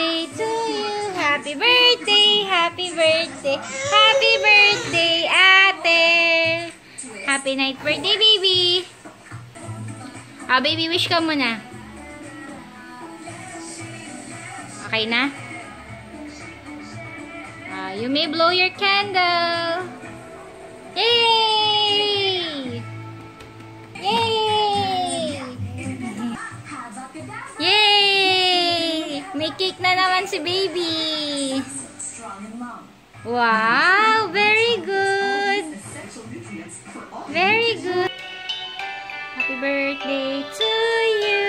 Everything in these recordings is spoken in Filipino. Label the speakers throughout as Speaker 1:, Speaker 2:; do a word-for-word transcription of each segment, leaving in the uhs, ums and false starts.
Speaker 1: birthday to you. Happy birthday, happy birthday, happy birthday, ate. Happy night birthday, baby. Ah, baby, wish ka muna. Okay na? Ah, you may blow your candle. Yay! Yay! Yay! May cake na naman si baby. Wow! Very good! Very good! Happy birthday to you!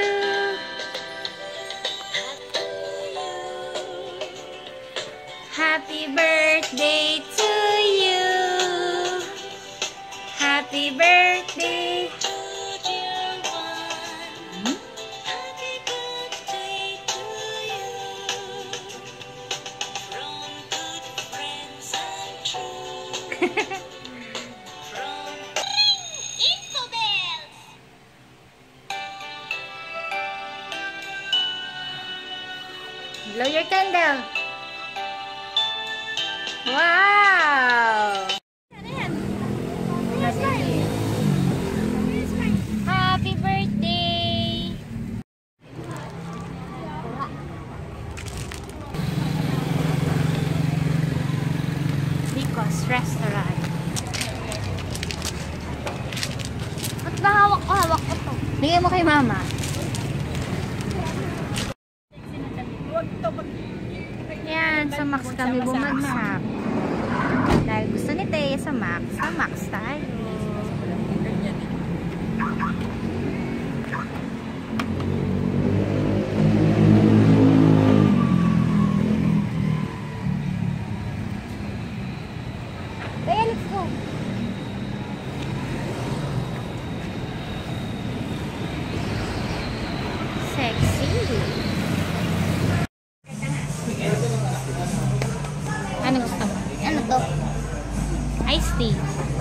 Speaker 1: Happy birthday to you! Happy birthday! Hmm? Happy birthday to you! From good friends and true. From Info Bells! Blow your candle! Wow! Happy birthday! Rico's Restaurant. Ba't ba hawak ko? Hawak ko to. Bigay mo kay mama. Yan, sa Max kami bumagsak. Dahil gusto ni Tea sa Max, sa Max tayo. Tea, let's go! Sexy! Ano gusto mo? Ano to? Iced tea.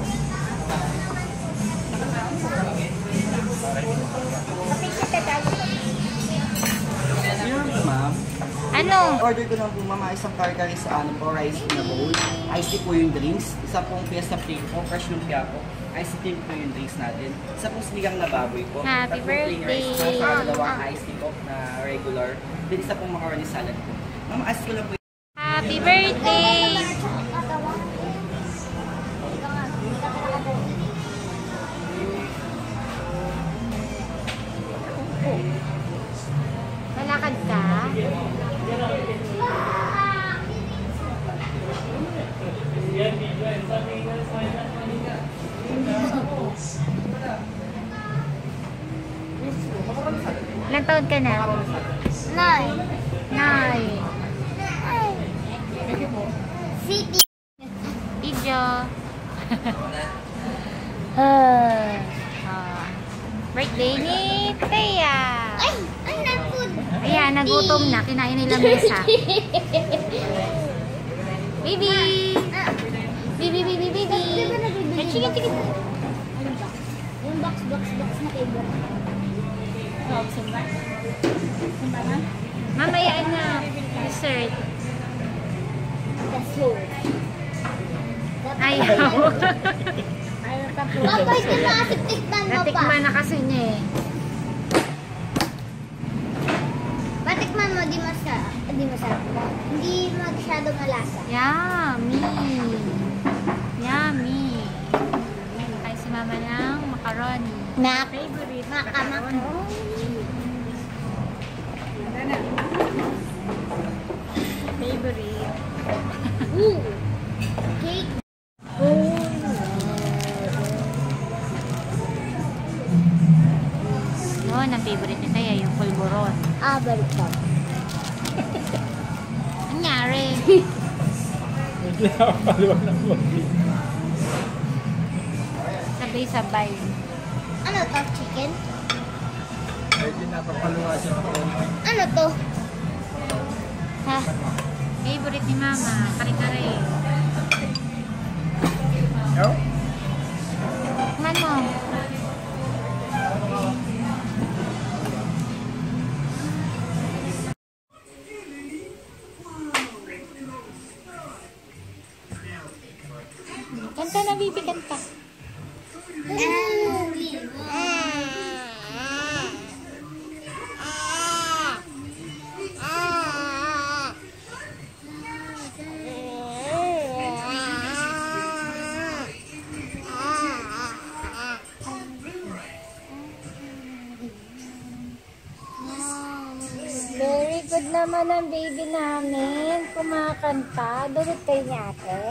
Speaker 2: Ma'am.
Speaker 1: Ano?
Speaker 2: Order ko lang po mama isang kare-kare sa ano po, rice na bowl. Iced tea po yung drinks. Isa pong fiesta flake po, fresh lumpia po. Iced tea po yung drinks natin. Isa pong sinigang na baboy po.
Speaker 1: Happy birthday!
Speaker 2: Sa dalawang iced tea po na regular. Then isa pong macaroni salad po. Mama, ask ko lang po.
Speaker 1: Happy birthday! Malakad ka? Ilang taon ka na?
Speaker 3: Nine.
Speaker 1: Nine.
Speaker 3: City.
Speaker 1: Video. Ah. Birthday ni Tea.
Speaker 3: Ay! Ay, nagpun!
Speaker 1: Ayan, nagutom na. Kinain nila mesa. Baby! Baby, baby, baby! Ay, sige, sige.
Speaker 3: Yung box, box, box na table. Oh, sumba. Sumba na?
Speaker 1: Mamaya na. Dessert.
Speaker 3: That's all.
Speaker 1: Ayaw.
Speaker 3: Papa, ito na kasi tikman mo pa.
Speaker 1: Natikman na kasi niya eh.
Speaker 3: Patikman mo, di masarap. Di masarap. Hindi masyado malasa.
Speaker 1: Yummy. Yummy. Ay, si mama ng macaroni.
Speaker 3: Mac.
Speaker 1: Favorite.
Speaker 3: Maka, macaroni.
Speaker 1: Favorite.
Speaker 3: Ooh. Cake.
Speaker 1: Yun, ang favorite ni Taya, yung pulburon.
Speaker 3: Ah, balik ka.
Speaker 1: Nangyari. Sabay-sabay.
Speaker 3: Ano to? Chicken?
Speaker 2: Pwede napapaluwa siya po.
Speaker 3: Ano to?
Speaker 1: Ha? Favorite ni mama, kare-kare.
Speaker 2: No?
Speaker 1: Tikman mo. baby, kanta.
Speaker 3: Very good naman ang baby namin. Kumakanta. Dulot kayo niya, ate.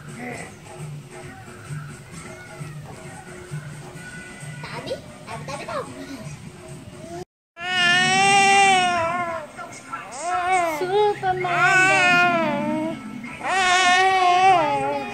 Speaker 3: Tabi? Tabi, tabi, tabi. Superman.